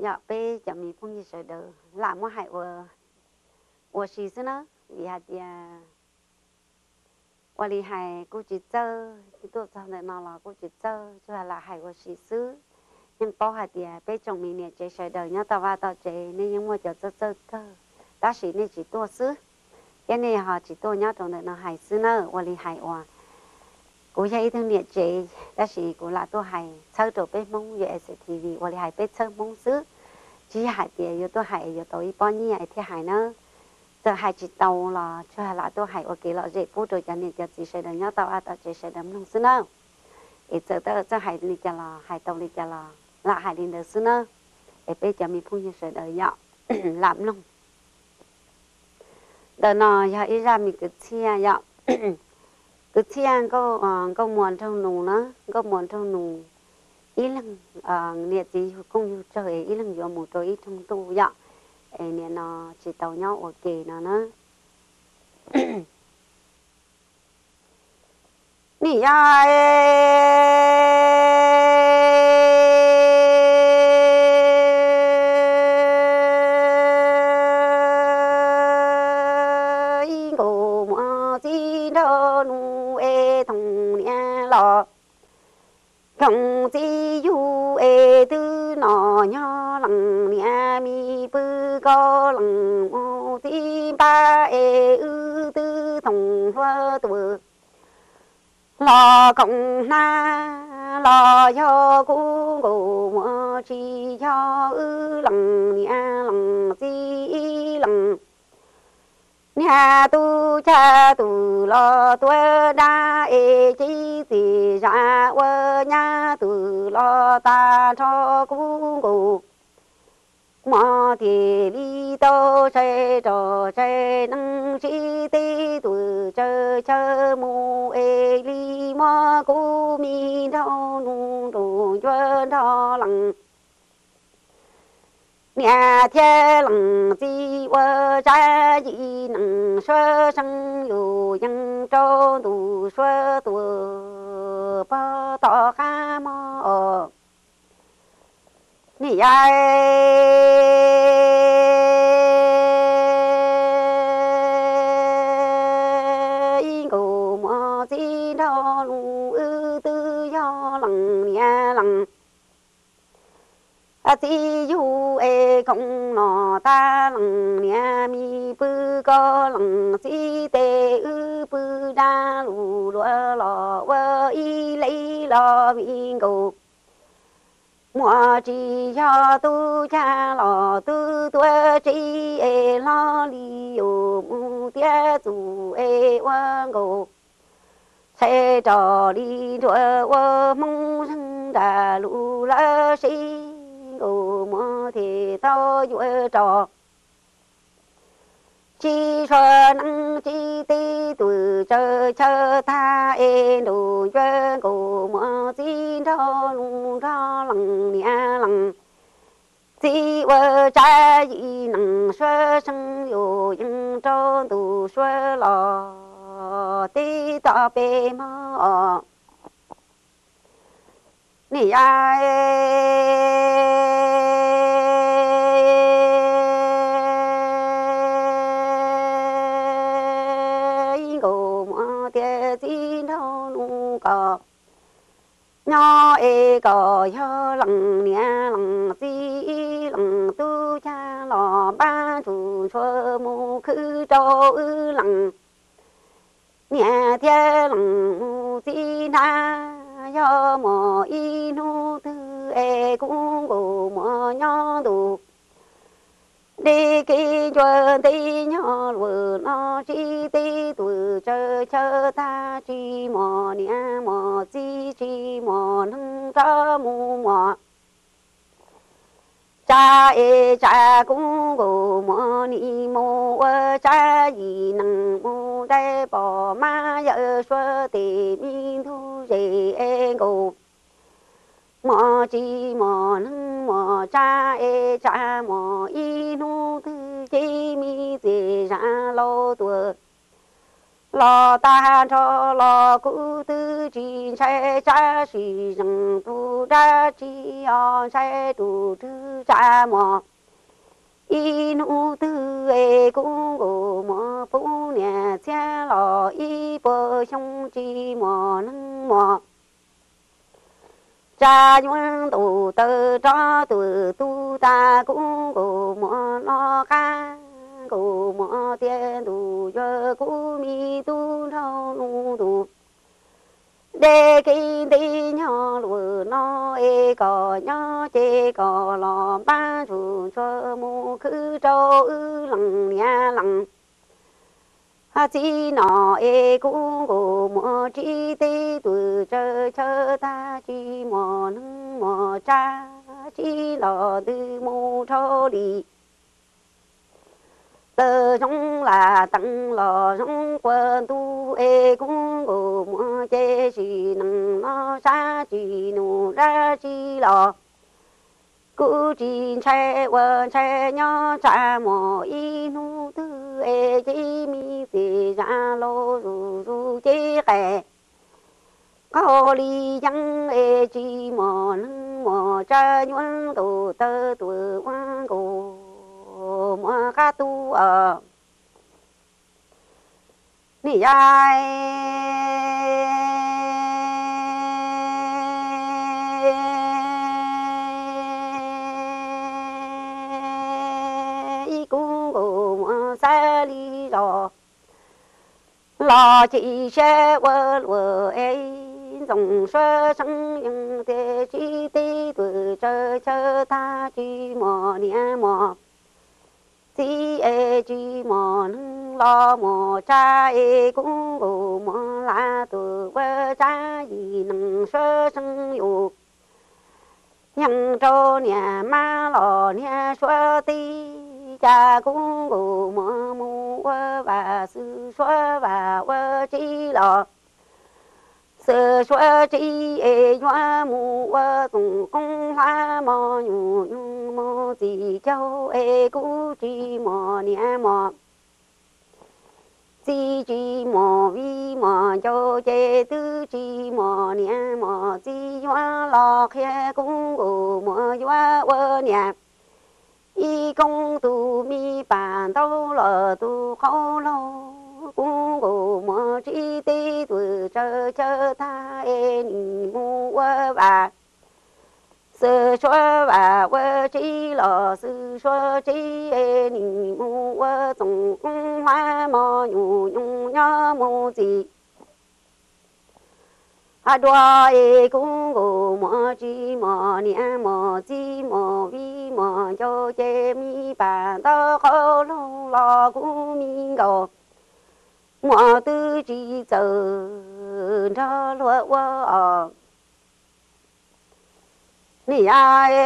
要被叫米碰一手的，那么还我是什呢？厉害的，我厉害，估计走，这多少年了，估计走，就还还我是死，nhưng bao hạt địa bây giờ mình nè chơi sợi đời nhớ tao vào tao chơi nên nhưng mà giờ chơi cơ, đã sĩ nên chỉ tua xứ, cái này họ chỉ tua nhớ trong này nó hại xứ nữa, và li hại hòa, cô thấy thằng nè chơi, đã sĩ cô là tua hại, chơi đồ bây mông về STV, và li hại bây chơi mông xứ, chỉ hại địa, giờ tua hại giờ tôi bao nhiêu thì hại nữa, giờ hại chỉ tàu là cho là tua hại, ok là dễ phụ rồi cho nên giờ chỉ sợi đời nhớ tao vào tao chơi sợi đời mông xứ nữa, ít giờ hại đi cho là hại tàu đi cho là là hai đi được xưa nữa, để bây giờ mình phun như sợi đời nhọ làm luôn, đời nọ giờ ít ra mình cứ chia nhọ, cứ chia có muôn trong nụ nữa, có muôn trong nụ, ít lần nhiệt gì cũng như trời ít lần vô một tối ít trong tu nhọ, nhiệt nó chỉ tàu nhau ok nó nữa, nỉ không chỉ du tư nọ nhỏ lằng nia mi bư co lằng mô ti ba ư tư thong hoa tuổi lo công na lo cho cú ngủ mơ chi cho ư lằng nia lằng chi lằng nhà tu cha tu lo tua đa chi thì ra quơ nhà tu lo ta cho cú ngủ mà thì đi đâu chơi trò chơi năng chi tê tu chơi chơi mu li mà cú mi đâu nu đồ chơi đó lằng nhà thiên lăng chi vợ cha gì năng sơ sangอยู่ยังโจดูสวตัวปอต่อข้ามอนี่ยายกูมอจีดอลูตื้อยอหลังเนี่ยหลังti du không nọ ta lằng nia mi bư co lằng si tê ư bư đa lù lúa lò vơ y lấy lò vi ngô mua chi cho tu cha lò tu tua chi lo li yo mu tia tu wa ngô xe trò đi đua wa mong sang đà lù la si ngủ mơ thì tao vui trò chi cho năng chi ti tuổi chờ chờ tha đủ chơi ngủ mơ chi cho lùng cho lằng nia lằng chi vợ cha gì năng sơ sang yo yang cho đủ sơ lò ti ta bê mơ nỉ ai nhỏ có cho lằng nia lằng chi lằng tu cha lò ba chủ cho mu khứ cho ư lằng nia thiên lằng mu chi na yo mò y nu tư cũng gù mò nhỏ đủ đi kỳ cho tí nhỏ vừa nó chi tí tuổi chơi chơi ta chi mò nia mò chi mò nâng cho mu mò cha cũng gù mò ni mò cha gì nâng mu đây bỏ ma vợ xưa thì mi thu gì gù mò chi mò nâng mò cha mò y nu tư chi mi gì ra lâu tuổi 老大着老骨头金晒扎西人都扎鸡要晒都都扎么，一路都爱公公么不年前老一把兄弟么能么。家园都得着都大公公么老干。古莫颠都月古米都朝路都，来给的鸟路那一个鸟这个老板住着木口朝冷年冷，啊只那一个个莫只得对着着大只莫能莫扎只老的莫朝里。tự trong là tăng lò trong quân tu e cũng ngủ mua chế chỉ nâng nó xa chỉ nụ ra chỉ lò cứ chỉ chạy quân chạy nhỏ chạy mò y nụ tư e chỉ mi thì ra lô ru chế kẻ có lý dân e chỉ mò nâng mò cha nhuận đồ tơ tuổi quan cổ mà cá tu ở nỉ ai y cũng gồm xa đi rồi lo chỉ sẽ vỡ vỡ ấy dòng sơ săng những thế chỉ tê tuổi chơi ta chỉ mò nia mò chỉ e chỉ mò lo mò cha e cũng gù mò la từ vợ cha gì nằng sơ săng yêu nhằng trâu nhà ma lò nhà xóa ti cha cũng gù mò mu và sư xóa và vợ chỉ lò sư xóa chỉ e nhóa mu tùng công hoa mò nhung nhung mò gì châu e cú chỉ mò nia mò chỉ mò vi mò châu chế tư chỉ mò nia mò chỉ nhóa lò khe cũng gù mò nhóa vợ nhà y công tu mi bản đâu lò tu khó lâu cũng gù mò chỉ tê tuổi chờ ta e nì mu và sư xóa và vợ chỉ lò sư xóa chỉ e nì mu tổng hoa mò nhung nhung nhớ mu gì à đoa e cũng gù mò chỉ mò nia mò chỉ mò vi mò cho chế mi bản đó khó lâu lo cũng mi gò mò tư chỉ giờ cho lúa qua nỉ ai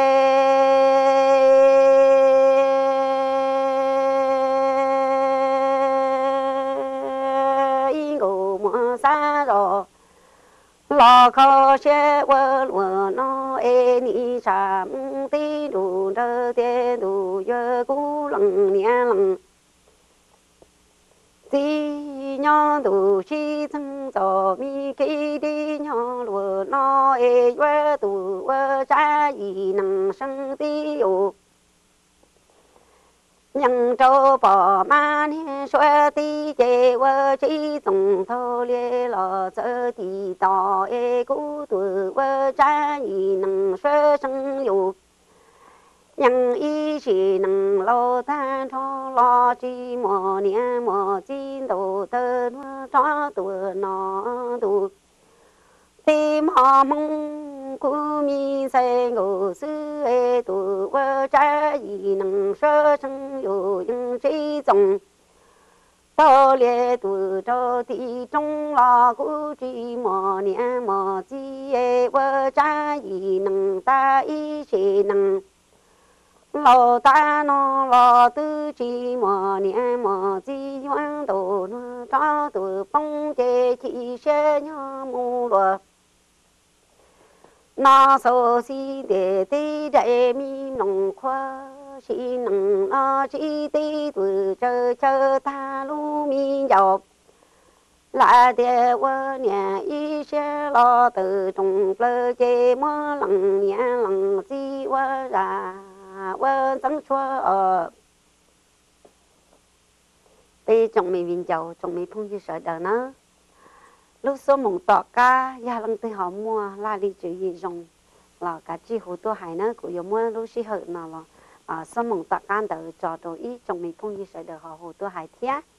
y ngủ mưa xa rồi lo khó sẽ vỡ lúa nó e nỉ chạm tí đủ đơ tê đủ giờ cú lằng nia lằng tí nhỏ đủ chi thân cho mi kí đi nhỏ lúa nó e vỡ tủ vỡ cha gì nằng sân tí ồ nhằng trâu bỏ ma nè xoa tí chê vỡ chi tổng thô lê lò sơ tí tỏ e cú tủ vỡ cha gì nằng xoa sân ồ nhằng y chỉ nằng lo than cho lo chi mò nia mò chi đồ tơ cho tuổi nó tụ tim họ mong cú mi say ngủ sư e tụ vợ cha gì nằng sơ sân yo những chi dòng tao lệ tụ cho thị trong lo cú chi mò nia mò chi e vợ cha gì nằng ta y chỉ nằng lo ta nó lo tư chi mò nia mò chi hoang đồ nó cho tụ bông chê chi xe nhỏ mu lo nó so si để tê đại mi nông khoa si nông nó chi tê tuổi chờ ta lu mi dọc là địa vợ nhà y xe lo từ trong lơ chê mơ lằng nhà lằng di vợ ra vợ tăng chua ở bây trong mình viên dầu trong mình phong như sợ đời nó lúc số mộng tọ ca gia lăng từ họ mua la đi chữ gì rồng là cả chi hồ tôi hay nó của giống mua lúc xí hở nào là số mộng tọ ca đỡ cho đồ ý trong mình phong như sợ đời họ hồ tôi hay thiệt